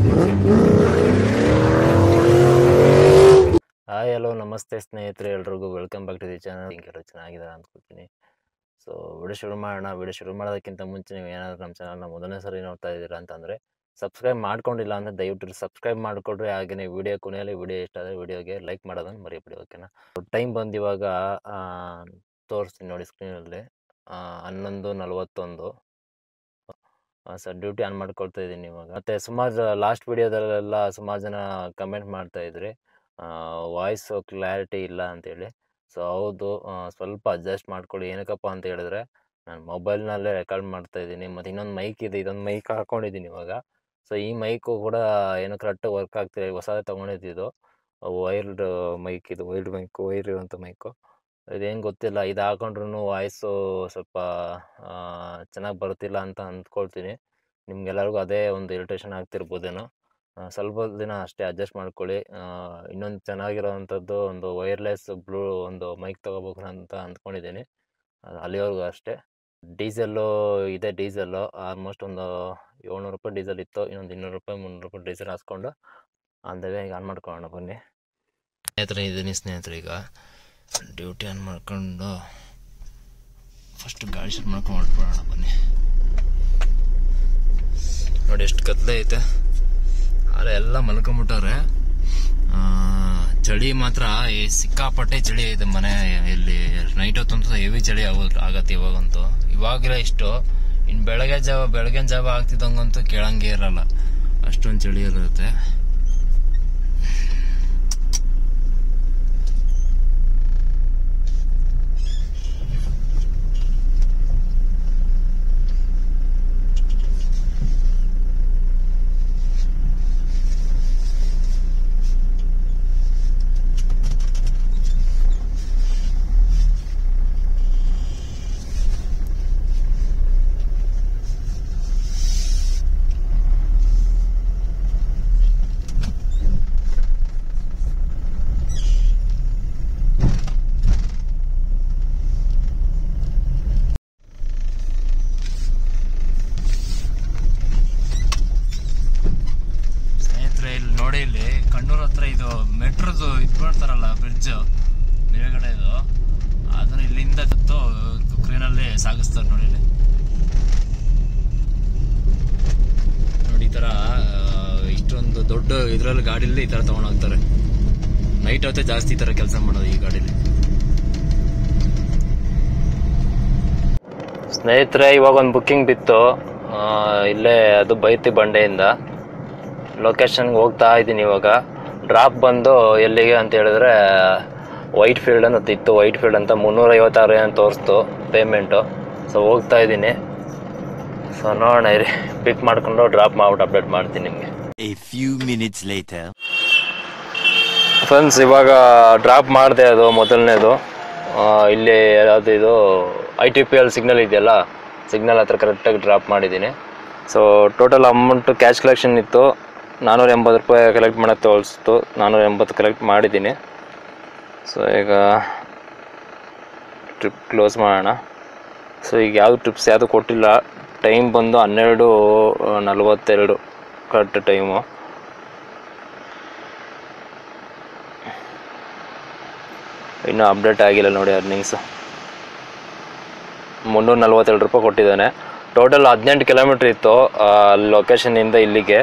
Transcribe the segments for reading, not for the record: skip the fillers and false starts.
Hi hello ನಮಸ್ತೆ ಸ್ನೇಹಿತರೆ, ಎಲ್ರಿಗೂ welcome back to the channel. ಎಲ್ಲರೂ ಚೆನ್ನಾಗಿದ್ದಾರೆ ಅಂದ್ಕೊಳ್ತೀನಿ. ಸೊ ವಿಡಿಯೋ ಶುರು ಮಾಡೋಣ. ವಿಡಿಯೋ ಶುರು ಮಾಡೋದಕ್ಕಿಂತ ಮುಂಚೆ ನೀವು ಏನಾದರೂ ನಮ್ಮ ಚಾನಲ್ನ ಮೊದಲನೇ ಸರಿ ನೋಡ್ತಾ ಇದ್ದೀರಾ ಅಂತಂದರೆ ಸಬ್ಸ್ಕ್ರೈಬ್ ಮಾಡ್ಕೊಂಡಿಲ್ಲ ಅಂದರೆ ದಯವಿಟ್ಟು ಸಬ್ಸ್ಕ್ರೈಬ್ ಮಾಡಿಕೊಡ್ರಿ. ಹಾಗೆಯೇ ವಿಡಿಯೋ ಕೊನೆಯಲ್ಲಿ ವಿಡಿಯೋ ಇಷ್ಟ ಆದರೆ ವಿಡಿಯೋಗೆ ಲೈಕ್ ಮಾಡೋದನ್ನು ಮರಿಬೇಡಿ, ಓಕೆನಾ? ಟೈಮ್ ಬಂದು ಇವಾಗ ತೋರಿಸ್ತೀನಿ ನೋಡಿ ಸ್ಕ್ರೀನಲ್ಲಿ, 11:41. ಸರ್ ಡ್ಯೂಟಿ ಆನ್ ಮಾಡ್ಕೊಳ್ತಾ ಇದ್ದೀನಿ ಇವಾಗ. ಮತ್ತು ಸುಮಾರು ಲಾಸ್ಟ್ ವೀಡಿಯೋದಲ್ಲೆಲ್ಲ ಸುಮಾರು ಜನ ಕಮೆಂಟ್ ಮಾಡ್ತಾಯಿದ್ರಿ ವಾಯ್ಸು ಕ್ಲಾರಿಟಿ ಇಲ್ಲ ಅಂತೇಳಿ. ಸೊ ಹೌದು, ಸ್ವಲ್ಪ ಅಡ್ಜಸ್ಟ್ ಮಾಡ್ಕೊಳ್ಳಿ. ಏನಕ್ಕಪ್ಪ ಅಂತ ಹೇಳಿದ್ರೆ ನಾನು ಮೊಬೈಲ್ನಲ್ಲೇ ರೆಕಾರ್ಡ್ ಮಾಡ್ತಾಯಿದ್ದೀನಿ. ಮತ್ತು ಇನ್ನೊಂದು ಮೈಕ್ ಇದೆ, ಇದೊಂದು ಮೈಕ್ ಹಾಕ್ಕೊಂಡಿದ್ದೀನಿ ಇವಾಗ. ಸೊ ಈ ಮೈಕು ಕೂಡ ಏನೋ ಕರೆಕ್ಟಾಗಿ ವರ್ಕ್ ಆಗ್ತಿದೆ. ಹೊಸದೇ ತೊಗೊಂಡಿದ್ದು ವೈರ್ಡ್ ಮೈಕ್, ಇದು ವೈರ್ ಇರುವಂಥ ಮೈಕು. ಇದೇನು ಗೊತ್ತಿಲ್ಲ, ಇದು ಹಾಕೊಂಡ್ರೂ ವಾಯ್ಸು ಸ್ವಲ್ಪ ಚೆನ್ನಾಗಿ ಬರ್ತಿಲ್ಲ ಅಂತ ಅಂದ್ಕೊಳ್ತೀನಿ. ನಿಮ್ಗೆಲ್ಲರಿಗೂ ಅದೇ ಒಂದು ಇರಿಟೇಷನ್ ಆಗ್ತಿರ್ಬೋದೇನೋ. ಸ್ವಲ್ಪ ದಿನ ಅಷ್ಟೇ ಅಡ್ಜಸ್ಟ್ ಮಾಡ್ಕೊಳ್ಳಿ. ಇನ್ನೊಂದು ಚೆನ್ನಾಗಿರೋವಂಥದ್ದು ಒಂದು ವೈರ್ಲೆಸ್ ಒಂದು ಮೈಕ್ ತೊಗೋಬೇಕು ಅಂತ ಅಂದ್ಕೊಂಡಿದ್ದೀನಿ. ಅಲ್ಲಿವರೆಗೂ ಅಷ್ಟೇ. ಡೀಸೆಲ್ಲು ಇದೆ, ಡೀಸೆಲ್ಲು ಆಲ್ಮೋಸ್ಟ್ ಒಂದು 700 ರೂಪಾಯಿ ಡೀಸೆಲ್ ಇತ್ತು. ಇನ್ನೊಂದು 200 ರೂಪಾಯಿ 300 ರೂಪಾಯಿ ಡೀಸೆಲ್ ಹಾಕ್ಸ್ಕೊಂಡು ಅಂದವೇ ಈಗ ಆನ್ ಮಾಡ್ಕೊಳ್ಳೋಣ ಬನ್ನಿ. ಸ್ನೇಹಿತರೆ ಈಗ ಡ್ಯೂಟಿ ಆನ್ ಮಾಡ್ಕೊಂಡು ಫಸ್ಟ್ ಗಾಡಿ ಶುರು ಮಾಡ್ಕೊಂಡು ಹೊರಟ್ಬಿಡೋಣ ಬನ್ನಿ. ನೋಡಿ ಎಷ್ಟು ಕತ್ಲೆ ಐತೆ, ಆದರೆ ಎಲ್ಲ ಮಲ್ಕೊಂಬಿಟ್ಟವ್ರೆ. ಚಳಿ ಮಾತ್ರ ಸಿಕ್ಕಾಪಟ್ಟೆ ಚಳಿ ಐತೆ ಮನೆ ಇಲ್ಲಿ. ನೈಟ್ ಹೊತ್ತಂತೂ ಹೆವಿ ಚಳಿ ಆಗತ್ತೆ ಇವಾಗಂತೂ. ಇವಾಗಿಲ್ಲ ಇಷ್ಟು, ಇನ್ನು ಬೆಳಗಿನ ಜಾವ ಆಗ್ತಿದ್ದಂಗಂತೂ ಕೇಳಂಗೆ ಇರಲ್ಲ, ಅಷ್ಟೊಂದು ಚಳಿ ಇರುತ್ತೆ. ನೋಡಿ ಇಲ್ಲಿ ಕಣ್ಣೂರ್ ಹತ್ರ ಇದು ಮೆಟ್ರೋದು ಇದು ಮಾಡ್ತಾರಲ್ಲ, ಬ್ರಿಡ್ಜ್ ಮೇಲ್ಗಡೆ ಇದು, ಅದನ್ನ ಇಲ್ಲಿಂದ ಕ್ರೇನಲ್ಲಿ ಸಾಗಿಸ್ತಾರೆ. ನೋಡಿ ಇಲ್ಲಿ ನೋಡಿ ಈ ತರ ಇಷ್ಟೊಂದು ದೊಡ್ಡ ಇದ್ರಲ್ಲಿ ಗಾಡಿಲಿ ಈ ತರ ತಗೊಂಡೋಗ್ತಾರೆ. ನೈಟ್ ಹೊತ್ತೆ ಜಾಸ್ತಿ ಈ ತರ ಕೆಲಸ ಮಾಡೋದು ಈ ಗಾಡಿಲಿ. ಸ್ನೇಹಿತರೆ, ಇವಾಗ ಒಂದು ಬುಕ್ಕಿಂಗ್ ಬಿತ್ತು ಇಲ್ಲೇ, ಅದು ಬೈತಿ ಬಂಡೆಯಿಂದ ಲೊಕೇಶನ್ಗೆ ಹೋಗ್ತಾ ಇದ್ದೀನಿ ಇವಾಗ. ಡ್ರಾಪ್ ಬಂದು ಎಲ್ಲಿಗೆ ಅಂತ ಹೇಳಿದ್ರೆ ವೈಟ್ ಫೀಲ್ಡ್ ಅಂತ ಇತ್ತು. ವೈಟ್ ಫೀಲ್ಡ್ ಅಂತ 356 ಏನು ತೋರಿಸ್ತು ಪೇಮೆಂಟು. ಸೊ ಹೋಗ್ತಾ ಇದ್ದೀನಿ. ಸೊ ನೋಡೋಣ ಇರಿ, ಪಿಕ್ ಮಾಡ್ಕೊಂಡು ಡ್ರಾಪ್ ಮಾಡ್ಬಿಟ್ಟು ಅಪ್ಡೇಟ್ ಮಾಡ್ತೀನಿ ನಿಮಗೆ. ಫ್ರೆಂಡ್ಸ್, ಇವಾಗ ಡ್ರಾಪ್ ಮಾಡಿದೆ. ಅದು ಮೊದಲನೇದು ಇಲ್ಲಿ ಯಾವುದು ಇದು ITPL ಸಿಗ್ನಲ್ ಇದೆಯಲ್ಲ, ಸಿಗ್ನಲ್ ಹತ್ರ ಕರೆಕ್ಟಾಗಿ ಡ್ರಾಪ್ ಮಾಡಿದ್ದೀನಿ. So total amount cash collection ಇತ್ತು 480 ರೂಪಾಯಿ ಕಲೆಕ್ಟ್ ಮಾಡೋಕ್ಕೆ ತೋರಿಸ್ತು. 480 ಕಲೆಕ್ಟ್ ಮಾಡಿದ್ದೀನಿ. ಸೊ ಈಗ ಟ್ರಿಪ್ ಕ್ಲೋಸ್ ಮಾಡೋಣ. ಸೊ ಈಗ ಯಾವುದು ಟ್ರಿಪ್ಸ್ ಯಾವುದು ಕೊಟ್ಟಿಲ್ಲ. ಟೈಮ್ ಬಂದು 12:42 ಕರೆಕ್ಟ್ ಟೈಮು. ಇನ್ನೂ ಅಪ್ಡೇಟ್ ಆಗಿಲ್ಲ ನೋಡಿ ಅರ್ನಿಂಗ್ಸು. 342 ರೂಪಾಯಿ ಕೊಟ್ಟಿದ್ದಾನೆ. ಟೋಟಲ್ 18 ಕಿಲೋಮೀಟ್ರ್ ಇತ್ತು ಲೊಕೇಶನಿಂದ ಇಲ್ಲಿಗೆ.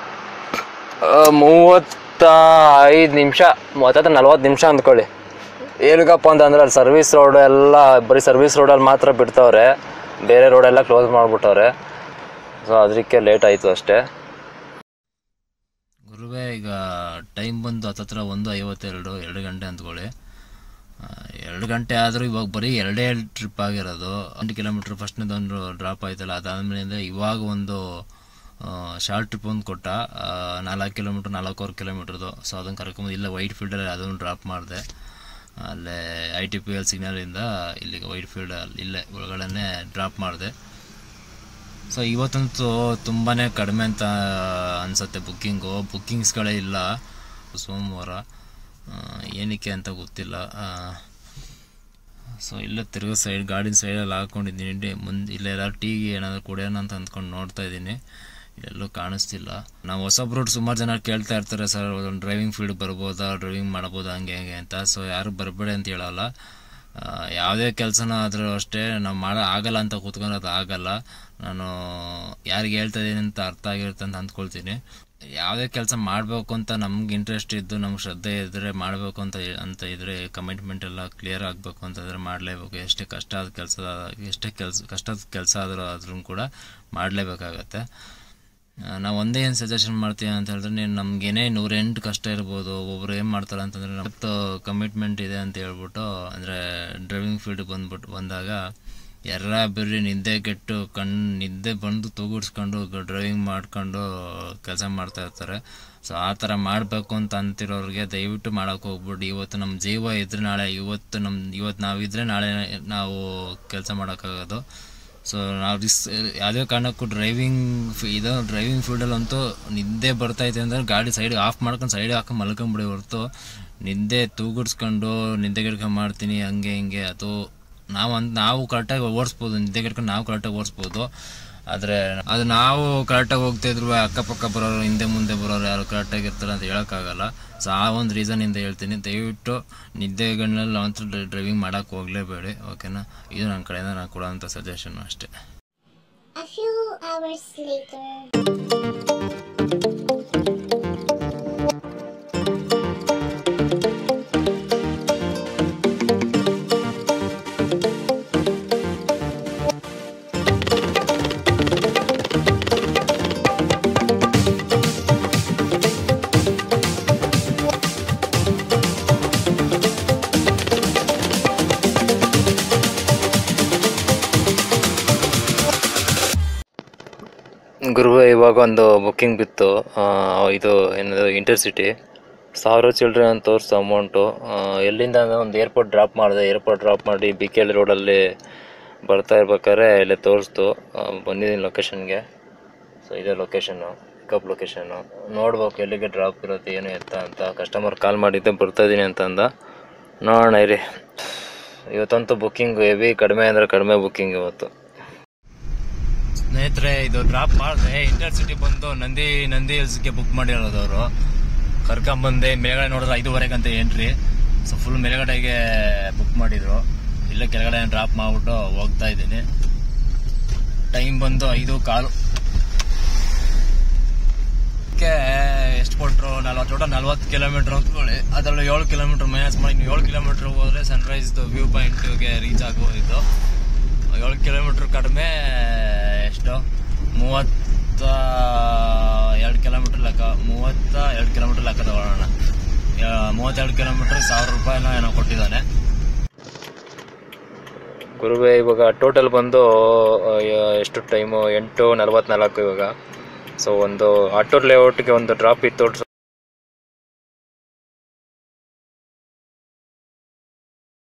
35 ನಿಮಿಷ, 40 ನಿಮಿಷ ಅಂದ್ಕೊಳ್ಳಿ. ಏನಕ್ಕಪ್ಪ ಅಂತಂದ್ರೆ ಅಲ್ಲಿ ಸರ್ವಿಸ್ ರೋಡ್ ಎಲ್ಲ ಬರೀ ಸರ್ವಿಸ್ ರೋಡಲ್ಲಿ ಮಾತ್ರ ಬಿಡ್ತವ್ರೆ, ಬೇರೆ ರೋಡೆಲ್ಲ ಕ್ಲೋಸ್ ಮಾಡಿಬಿಟ್ಟವ್ರೆ. ಸೊ ಅದಕ್ಕೆ ಲೇಟ್ ಆಯಿತು ಅಷ್ಟೇ. ಗುರುವೇ, ಈಗ ಟೈಮ್ ಬಂದು ಹತ್ತತ್ರ 1:52, 2 ಗಂಟೆ ಅಂದ್ಕೊಳ್ಳಿ. 2 ಗಂಟೆ ಆದರೂ ಇವಾಗ ಬರೀ 2 ಟ್ರಿಪ್ ಆಗಿರೋದು. 8 ಕಿಲೋಮೀಟ್ರ್ ಫಸ್ಟ್ನೇದೊಂದು ಡ್ರಾಪ್ ಆಯ್ತಲ್ಲ, ಅದಾದಮೇಲೆ ಇವಾಗ ಒಂದು ಶಾರ್ಟ್ ಟ್ರಿಪ್ ಒಂದು ಕೊಟ್ಟ 4 ಕಿಲೋಮೀಟ್ರ್ 4.25 ಕಿಲೋಮೀಟ್ರದು. ಸೊ ಅದನ್ನು ಕರ್ಕೊಂಬಂದು ಇಲ್ಲೇ ವೈಟ್ ಫೀಲ್ಡಲ್ಲಿ ಅದನ್ನು ಡ್ರಾಪ್ ಮಾಡಿದೆ. ಅಲ್ಲೇ ITPL ಸಿಗ್ನಲಿಂದ ಇಲ್ಲಿಗೆ ವೈಟ್ ಫೀಲ್ಡಲ್ಲಿ ಇಲ್ಲೇ ಒಳಗಡೆ ಡ್ರಾಪ್ ಮಾಡಿದೆ. ಸೊ ಇವತ್ತಂತೂ ತುಂಬಾ ಕಡಿಮೆ ಅಂತ ಅನಿಸುತ್ತೆ ಬುಕ್ಕಿಂಗ್ಸ್ಗಳೇ ಇಲ್ಲ ಸೋಮವಾರ. ಏನಕ್ಕೆ ಅಂತ ಗೊತ್ತಿಲ್ಲ. ಸೊ ಇಲ್ಲೇ ತಿರುಗೋ ಗಾಡಿನ ಸೈಡಲ್ಲಿ ಹಾಕ್ಕೊಂಡಿದ್ದೀನಿ. ಮುಂದೆ ಇಲ್ಲೆಲ್ಲ ಟೀ ಏನಾದರೂ ಕುಡಿಯೋಣ ಅಂತ ಅಂದ್ಕೊಂಡು ನೋಡ್ತಾ ಇದ್ದೀನಿ. ಎಲ್ಲೂ ಕಾಣಿಸ್ತಿಲ್ಲ. ನಾವು ಹೊಸಬ್ರು ಸುಮಾರು ಜನ ಕೇಳ್ತಾ ಇರ್ತಾರೆ, ಸರ್ ಒಂದು ಡ್ರೈವಿಂಗ್ ಫೀಲ್ಡ್ ಬರ್ಬೋದಾ, ಡ್ರೈವಿಂಗ್ ಮಾಡ್ಬೋದಾ ಹಂಗೆ ಹಂಗೆ ಅಂತ. ಸೊ ಯಾರು ಬರಬೇಡಿ ಅಂತ ಹೇಳಲ್ಲ. ಯಾವುದೇ ಕೆಲಸನ ಆದರೂ ಅಷ್ಟೇ ನಾವು ಆಗಲ್ಲ ಅಂತ ಕೂತ್ಕೊಂಡ್ರೆ ಆಗಲ್ಲ. ನಾನು ಯಾರಿಗೆ ಹೇಳ್ತಾ ಇದ್ದೀನಿ ಅಂತ ಅರ್ಥ ಆಗಿರುತ್ತೆ ಅಂತ ಅಂದ್ಕೊಳ್ತೀನಿ. ಯಾವುದೇ ಕೆಲಸ ಮಾಡಬೇಕು ಅಂತ ನಮ್ಗೆ ಇಂಟ್ರೆಸ್ಟ್ ಇದ್ದು ನಮ್ಗೆ ಶ್ರದ್ಧೆ ಇದ್ದರೆ ಮಾಡಬೇಕು ಅಂತ ಇದ್ದರೆ ಕಮಿಟ್ಮೆಂಟ್ ಎಲ್ಲ ಕ್ಲಿಯರ್ ಆಗಬೇಕು ಅಂತಂದರೆ ಮಾಡಲೇಬೇಕು. ಎಷ್ಟೇ ಕಷ್ಟದ ಕಷ್ಟದ ಕೆಲಸ ಆದ್ರೂ ಕೂಡ ಮಾಡಲೇಬೇಕಾಗತ್ತೆ. ನಾವು ಒಂದೇ ಏನು ಸಜೆಷನ್ ಮಾಡ್ತೀವಿ ಅಂತ ಹೇಳಿದ್ರೆ, ನಮಗೇನೇ 108 ಕಷ್ಟ ಇರ್ಬೋದು, ಒಬ್ಬರು ಏನು ಮಾಡ್ತಾರೆ ಅಂತಂದರೆ ನಮ್ಮತ್ತು ಕಮಿಟ್ಮೆಂಟ್ ಇದೆ ಅಂತ ಹೇಳ್ಬಿಟ್ಟು, ಅಂದರೆ ಡ್ರೈವಿಂಗ್ ಫೀಲ್ಡ್ ಬಂದಾಗ ಬಿರ್ರಿ ನಿದ್ದೆ ಬಂದು ತೂಗುಡ್ಸ್ಕೊಂಡು ಡ್ರೈವಿಂಗ್ ಮಾಡ್ಕೊಂಡು ಕೆಲಸ ಮಾಡ್ತಾ ಇರ್ತಾರೆ. ಸೊ ಆ ಥರ ಮಾಡಬೇಕು ಅಂತ ಅಂತಿರೋರಿಗೆ ದಯವಿಟ್ಟು ಮಾಡೋಕ್ಕೆ ಹೋಗ್ಬಿಟ್ಟು, ಇವತ್ತು ನಮ್ಮ ಜೀವ ಇದ್ದರೆ ನಾಳೆ ಇವತ್ತು ನಾವಿದ್ದರೆ ನಾಳೆ ನಾವು ಕೆಲಸ ಮಾಡೋಕ್ಕಾಗೋದು. ಸೊ ನಾವು ಯಾವುದೇ ಕಾರಣಕ್ಕೂ ಡ್ರೈವಿಂಗ್ ಫೀಲ್ಡಲ್ಲಂತೂ ನಿದ್ದೆ ಬರ್ತೈತೆ ಅಂದರೆ ಗಾಡಿ ಸೈಡಿಗೆ ಆಫ್ ಮಾಡ್ಕೊಂಡು ಸೈಡಿಗೆ ಹಾಕೊಂಡು ಮಲ್ಕೊಂಬಿಡಿ ಹೊರತು, ನಿದ್ದೆ ತೂಗುಡ್ಸ್ಕೊಂಡು ನಿದ್ದೆಗೆಡ್ಕೊಂಡು ಮಾಡ್ತೀನಿ ಹಂಗೆ ಹಿಂಗೆ ಅದು ನಾವು ಕರೆಕ್ಟಾಗಿ ಓಡಿಸ್ಬೋದು, ನಿದ್ದೆಗೆಡ್ಕೊಂಡು ನಾವು ಕರೆಕ್ಟಾಗಿ ಓಡಿಸ್ಬೋದು. ಆದರೆ ಅದು ನಾವು ಕರೆಕ್ಟಾಗಿ ಹೋಗ್ತಾಯಿದ್ರು ಅಕ್ಕಪಕ್ಕ ಬರೋರು ಹಿಂದೆ ಮುಂದೆ ಬರೋರು ಯಾರು ಕರೆಕ್ಟಾಗಿರ್ತಾರೆ ಅಂತ ಹೇಳೋಕ್ಕಾಗಲ್ಲ. ಸೊ ಆ ಒಂದು ರೀಸನಿಂದ ಹೇಳ್ತೀನಿ, ದಯವಿಟ್ಟು ನಿದ್ದೆಗಳಲ್ಲಿ ಅಂತೂ ಡ್ರೈವಿಂಗ್ ಮಾಡೋಕ್ಕೆ ಹೋಗಲೇಬೇಡಿ, ಓಕೆನಾ? ಇದು ನನ್ನ ಕಡೆಯಿಂದ ನಾನು ಕೊಡೋಂಥ ಸಜೆಷನ್ ಅಷ್ಟೇ. ಗುರುವೆ ಇವಾಗ ಒಂದು ಬುಕ್ಕಿಂಗ್ ಬಿತ್ತು, ಇದು ಏನದು ಇಂಟರ್ಸಿಟಿ 1000 ಚಿಲ್ಡ್ರನ್ ಅಂತ ತೋರಿಸ್ತು ಅಮೌಂಟು. ಎಲ್ಲಿಂದ ಅಂದರೆ ಒಂದು ಏರ್ಪೋರ್ಟ್ ಡ್ರಾಪ್ ಮಾಡಿ BKL ರೋಡಲ್ಲಿ ಬರ್ತಾ ಇರ್ಬೇಕಾದ್ರೆ ಇಲ್ಲೇ ತೋರಿಸ್ತು. ಬಂದಿದ್ದೀನಿ ಲೊಕೇಶನ್ಗೆ. ಸೊ ಇದೇ ಲೊಕೇಶನ್ನು, ಪಿಕಪ್ ಲೊಕೇಶನ್ನು. ನೋಡ್ಬೇಕು ಎಲ್ಲಿಗೆ ಡ್ರಾಪ್ ಇರುತ್ತೆ ಏನು ಎತ್ತ ಅಂತ. ಕಸ್ಟಮರ್ ಕಾಲ್ ಮಾಡಿದ್ದೆ ಬರ್ತಾಯಿದ್ದೀನಿ ಅಂತಂದ. ನೋಡೋಣ ಇರಿ. ಇವತ್ತಂತೂ ಬುಕ್ಕಿಂಗ್ ಹೆವಿ, ಕಡಿಮೆ ಅಂದರೆ ಕಡಿಮೆ ಬುಕ್ಕಿಂಗ್ ಇವತ್ತು. ಸ್ನೇಹಿತರೆ, ಇದು ಡ್ರಾಪ್ ಮಾಡಿದೆ ಇಂಟರ್ಸಿಟಿ ಬಂದು ನಂದಿ ಹಿಲ್ಸ್ಗೆ ಬುಕ್ ಮಾಡಿರೋದು. ಅವರು ಕರ್ಕೊಂಬಂದೆ ಮೇಲ್ಗಡೆ ನೋಡಿದ್ರೆ 5:15 ಅಂತ ಎಂಟ್ರಿ. ಸೊ ಫುಲ್ ಮೇಲ್ಗಡೆಗೆ ಬುಕ್ ಮಾಡಿದ್ರು. ಇಲ್ಲೇ ಕೆಳಗಡೆ ಡ್ರಾಪ್ ಮಾಡಿಬಿಟ್ಟು ಹೋಗ್ತಾ ಇದ್ದೀನಿ. ಟೈಮ್ ಬಂದು 5:15. ಎಷ್ಟು ಕೊಟ್ಟರು? ಟೋಟಲ್ 40 ಕಿಲೋಮೀಟರ್ ಅಂದ್ಕೊಳ್ಳಿ. ಅದರಲ್ಲಿ 7 ಕಿಲೋಮೀಟರ್ ಮೈನಸ್ ಮಾಡಿ 7 ಕಿಲೋಮೀಟರ್ ಹೋದರೆ ಸನ್ರೈಸ್ದು ವ್ಯೂ ಪಾಯಿಂಟ್ಗೆ ರೀಚ್ ಆಗೋದಿತ್ತು. 7 ಕಿಲೋಮೀಟರ್ ಕಡಿಮೆ ಎಷ್ಟು 32 ಕಿಲೋಮೀಟರ್ ಲೆಕ್ಕ, 32 ಕಿಲೋಮೀಟರ್ ಲೆಕ್ಕ ತಗೊಳ್ಳೋಣ. 32 ಕಿಲೋಮೀಟರ್ 1000 ರೂಪಾಯಿನ ಏನೋ ಕೊಟ್ಟಿದ್ದಾನೆ ಗುರುವೆ. ಇವಾಗ ಟೋಟಲ್ ಬಂದು ಎಷ್ಟು ಟೈಮು 8:44 ಇವಾಗ. ಸೊ ಒಂದು ಆಟೋ ಲೇಔಟ್ಗೆ ಒಂದು ಡ್ರಾಪ್ ಇತ್ತು.